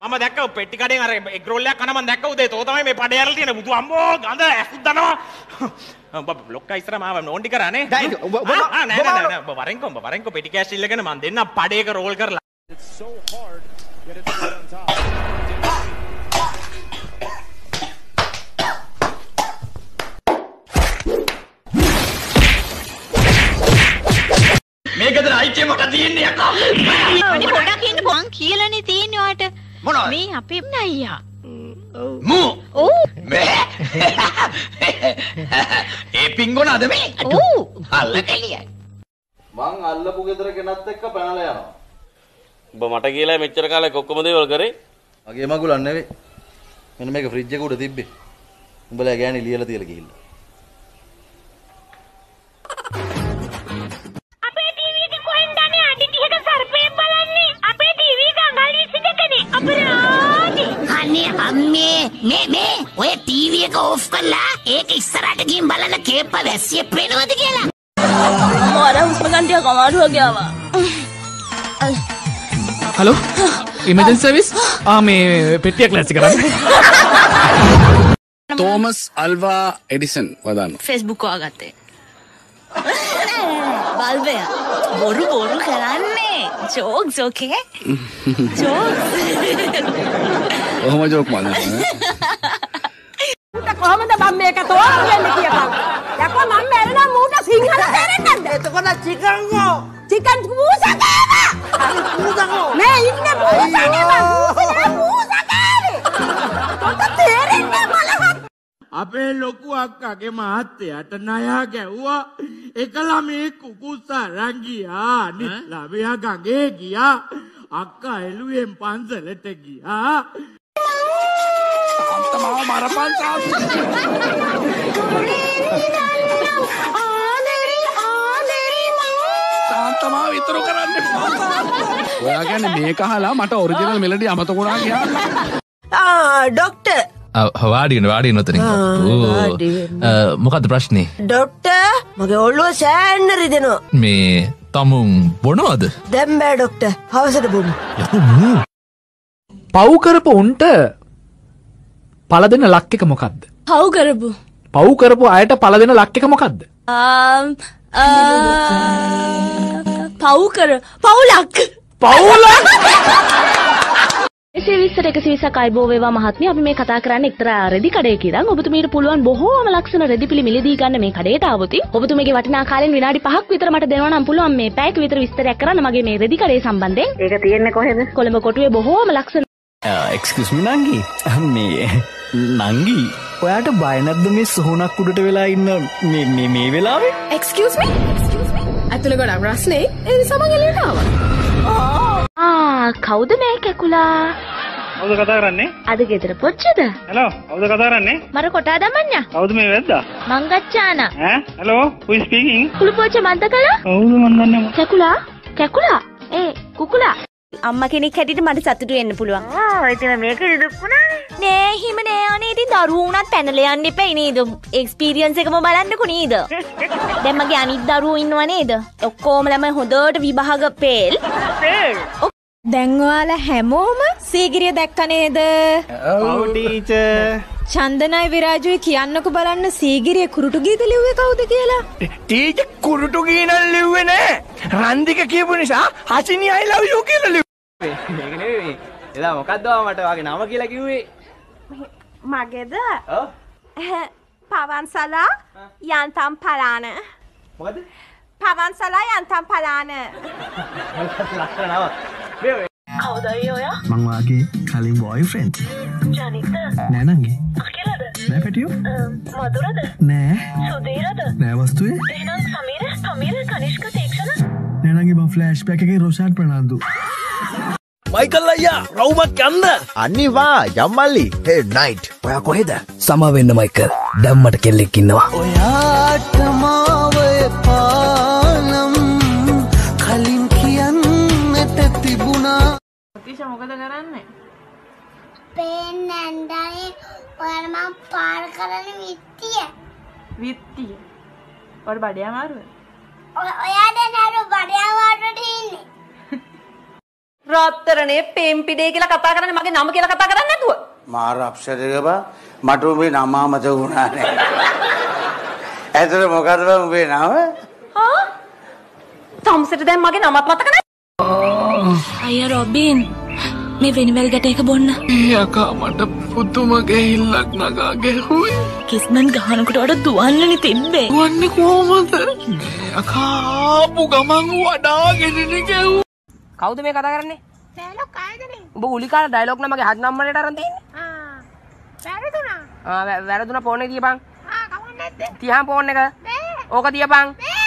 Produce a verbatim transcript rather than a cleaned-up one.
මම දැක්ක පෙට්ටි කඩෙන් අර එග් රෝල් එකක් කන මම දැක්ක උදේ. තෝ තමයි මේ පඩේ අරලා තියෙන බුදු අම්මෝ ගඳ ඇහුත් දනවා. ඔබ බ්ලොක් ඉස්සර මාව නෝන්ටි කරානේ. ඔබ ඔබ නෑ නෑ නෑ ඔබ වරෙන්කො ඔබ වරෙන්කො පෙටි කෑෂ් ඉල්ලගෙන මම දෙන්න පඩේක රෝල් කරලා. It's so hard get it on top. මේකද අයිතිය මට තියෙන්නේ අක්කා. අනේ පොඩක් ඉන්න මං කියලානේ තියෙන්නේ ඔයාට. මොනවද? මේ අපේ නයියා. මූ. ඔව්. ඒ පිංගොනද මේ? ඔව්. අල්ල කෙලියයි. මං අල්ලපු ගෙදර කෙනත් එක්ක පැනලා යනවා. ඔබ මට කියලා මෙච්චර කාලෙක ඔක්කොම දේවල් කරේ. මගේ මගුලක් නෙවෙයි. මෙන්න මේක ෆ්‍රිජ් එක උඩ තිබ්බේ. උඹලා ගෑණි ලියලා තියලා ගිහිල්ලා. අපේ ටීවී එකේ කොහෙන්ද අනේ අඩි තිහක සර්පේ බලන්නේ? අපේ ටීවී එක අඟල් විසි දෙකනේ. අපරාධි. අනේ අම්මේ මේ මේ ඔය ටීවී එක ඕෆ් කරලා ඒක ඉස්සරහට ගිහින් බලන්න කේප්ප වැස්සිය පේනවද කියලා. මර හුස්ම ගන්න ටික අමාරු වගේ ආවා. හලෝ ඉමර්ජන්සි සර්විස් ආ මේ පෙට්ටියක් ලෑස්ති කරන්න. තෝමස් අල්වා එඩිසන් වදාන්න. Facebook ආගත්තේ. බල්බය බොරු බොරු කරන්නේ. Jokes okay. ජෝක්ස්. ඔහොම ජෝක් මල්ලා. උට කොහමද මම මේක තෝරන්නේ කියපන්. යකෝ මම මැරෙනා මූට සිංහල තේරෙන්නේ නැද්ද? එතකොට චිකන් ගෝ. චිකන් පූසකේවා. අර පූසකෝ. මේ ඉන්නේ පූසකේවා. පූසකේ පූසකේ. තොට තේරෙන්නේ බලහත්. අපේ ලොකු අක්කාගේ මහත්තයාට ණයා ගැව්වා. එක ළමේ කුකුස්සා රන් ගියා. අනිත් ළමයා ගඟේ ගියා. අක්කා එළුවෙන් පන්සලට ගියා. අන්තමාව මරපන් තාත්. සාන්තමාව විතර කරන්න එපා. ඔයා කියන්නේ මේක අහලා මට ඔරිජිනල් මෙලඩි අමතක වුණා කියලා. ආ ડોක්ටර්. වාඩින වාඩින උතරින්. මොකද්ද ප්‍රශ්නේ? ડોක්ටර් මගේ ඔළුව සෑහෙන්න රිදෙනවා. මේ තමුන් බොනවද? දැන් බෑ ડોක්ටර්. හවසට බොමු. පව් කරපු උන්ට පළ දෙන ලක් එක මොකද්ද? පව් කරපු. පව් කරපු අයට පළ දෙන ලක් එක මොකද්ද? පව් කර පවුලක්. පවුලක්. එසේ විස්තර එකසිය විස්සක් අයබෝ වේවා මහත්මිය. අපි මේ කතා කරන්නේ එක්තරා රෙදි කඩයක ඉඳන්. ඔබතුමීට පුළුවන් බොහෝම ලක්ෂණ රෙදි පිළි මිලදී ගන්න මේ කඩේට ආවොත් ඔබතුමීගේ වටිනා කාලෙන් විනාඩි පහක් විතර මට දෙනවා නම් පුළුවන් මේ පැයක විතර විස්තරයක් කරන්න මගේ මේ රෙදි කඩේ සම්බන්ධයෙන්. ඒක තියෙන්නේ කොහෙද? කොළඹ කොටුවේ බොහෝම ලක්ෂණ. එක්ස්කියුස් මි නංගි. මේ නංගි ඔයාට බය නැද්ද මේ සොහනක් උඩට වෙලා ඉන්න මේ මේ මේ වෙලාවේ? එක්ස්කියුස් මි. එක්ස්කියුස් මි. අතුල ගොඩක් රස්නේ. ඒ නිසා මම එළියට ආවා. ආ කවුද මේ කැකුලා? කවුද කතා කරන්නේ? අද ගෙදර පොච්චද? හෙලෝ කවුද කතා කරන්නේ? මර කොටා දමඤ්ඤා. කවුද මේ වැද්දා? මංගච්ඡාන. ඈ හෙලෝ who is speaking? කුළු පොච්ච මන්ද කළා? කවුද මන් දන්නේ නැහැ. කැකුලා? කැකුලා? ඒ කුකුලා. අම්මා කෙනෙක් හැටියට මට සතුටු වෙන්න පුළුවන්. ආ ඉතින් මේකේ දුක්ුණානේ. නෑ හිම නෑ අනේ ඉතින් දරුවෝ උනත් පැනලා යන්න එපා නේද? එක්ස්පීරියන්ස් එකම බලන්නකෝ නේද? දැන් මගේ අනිත් දරුවෝ ඉන්නව නේද? ඔක්කොම ළමයි හොඳට විභාග පෙල්. පෙල්. දැන් ඔයාලා හැමෝම සීගිරිය දැක්ක නේද? ඔව් ටීචර්. චන්දනයි විරාජුයි කියන්නකෝ බලන්න සීගිරිය කුරුටු ගීත ලිව්වේ කවුද කියලා? ටීචර් කුරුටු ගීනල් ලිව්වේ නෑ. රන්දික කියපු නිසා හසිනි I love you කියලා ලිව්වේ. මේක නෙවෙයි. එදා මොකද්ද මට වාගේ නම කියලා කිව්වේ? මගේද? ඔව්. පවන්සලා යන්තම් පලාන. මොකද? පවන්සලා යන්තම් පලාන. ලස්සන නම. මේ කවුද ඔයා? මං වාගේ කලින් බොයිෆ්‍රෙන්ඩ්. ජනිත. නෑ නංගි. අකිලද? නෑ පැටියෝ. මధుරද? නෑ. සුදීරද? නෑ වස්තුවේ. එහෙනම් සමීර, සමීර කනිෂ්ක තීක්ෂණ. නෑ නංගි මං ෆ්ලෑෂ් බෑක් එකේ රොෂාන් ප්‍රනාන්දු. මයිකල් අයියා රවුමක් යන්න. අනිවා යම්මල්ලි. හේ නයිට්. ඔයා කොහෙද? සම වෙන්න මයිකල්. දැන් මට කෙල්ලෙක් ඉන්නවා. ඔයාට මාව පානම් කලින් කියන්නට තිබුණා. ප්‍රතිශ මොකද කරන්නේ? පේන්නේ නැන්දනේ ඔයාලා මම පාර කරන විත්තිය. විත්තිය. ඔයාලා බඩේ අමාරුද? ඔයාට නේද බඩේ අමාරුට ඉන්නේ. රත්තරනේ පෙම්පිඩේ කියලා කතා කරන්නේ මගේ නම කියලා කතා කරන්නේ නැතුව. මාර අප්සරේක බා මට උඹේ නම මත වුණා නේ. ඇතර මොකද බා උඹේ නම? හා? තම්සෙට දැන් මගේ නමත් මතක නැහැ. අයියා රොබින් මේ වෙනිවැල් ගැට එක බොන්න. ඒ අකා මට පුදුම ගෙහිල්ලක් නගා ගැහුවේ. කිස්මන් ගහනකොට වඩා දුවන්නනේ තිබ්බේ. දුවන්නේ කොහමද? මේ අකා ආපු ගමන් වඩාගෙනනේ ගැහුවා. කවුද මේ කතා කරන්නේ? ඩයලොග් ආයතනේ. උඹ උලිකාර ඩයලොග් නමගේ හත් නම්බරේට අරන් තියෙන්නේ? ආ. වැරදුනා. ආ වැරදුනා ෆෝන් එක තියපන්. ආ කවුරුත් නැද්ද? තියහන් ෆෝන් එක. ඕක තියපන්.